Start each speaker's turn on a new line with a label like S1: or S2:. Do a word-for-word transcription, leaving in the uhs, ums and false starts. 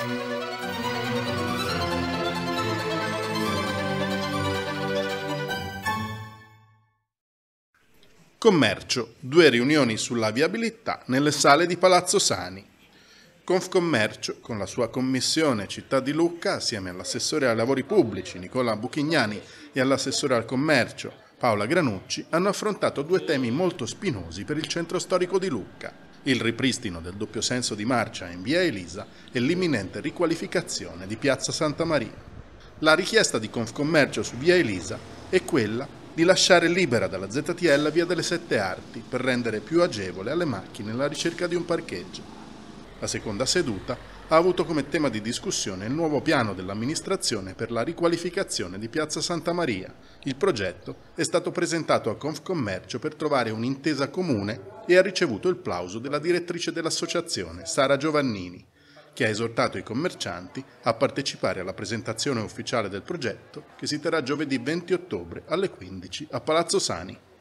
S1: Commercio, due riunioni sulla viabilità nelle sale di Palazzo Sani. Confcommercio, con la sua commissione Città di Lucca, assieme all'assessore ai lavori pubblici Nicola Buchignani e all'assessore al commercio Paola Granucci, hanno affrontato due temi molto spinosi per il centro storico di Lucca: il ripristino del doppio senso di marcia in via Elisa e l'imminente riqualificazione di piazza Santa Maria. La richiesta di Confcommercio su via Elisa è quella di lasciare libera dalla Z T L via delle Sette Arti per rendere più agevole alle macchine la ricerca di un parcheggio. La seconda seduta ha avuto come tema di discussione il nuovo piano dell'amministrazione per la riqualificazione di piazza Santa Maria. Il progetto è stato presentato a Confcommercio per trovare un'intesa comune e ha ricevuto il plauso della direttrice dell'associazione, Sara Giovannini, che ha esortato i commercianti a partecipare alla presentazione ufficiale del progetto che si terrà giovedì venti ottobre alle quindici a Palazzo Sani.